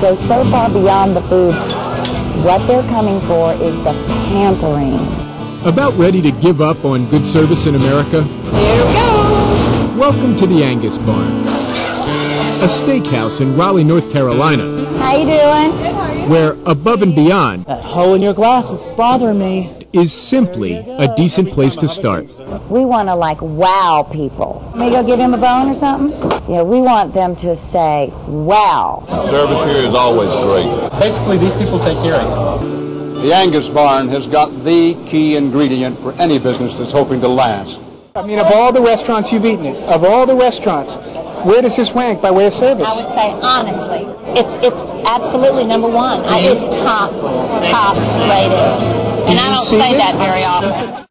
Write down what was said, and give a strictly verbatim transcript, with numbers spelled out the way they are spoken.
go so far beyond the food. What they're coming for is the pampering. About ready to give up on good service in America? Here we go! Welcome to the Angus Barn, a steakhouse in Raleigh, North Carolina. How you doing? Good, how are you? Where above and beyond that hole in your glass is bothering me is simply a decent place to start. We want to like wow people. May go give him a bone or something? Yeah, we want them to say wow. Service here is always great. Basically, these people take care of you. The Angus Barn has got the key ingredient for any business that's hoping to last. I mean, of all the restaurants you've eaten at, of all the restaurants, where does this rank by way of service? I would say, honestly, it's it's absolutely number one. I, it's top, top rated. And I don't say that very often.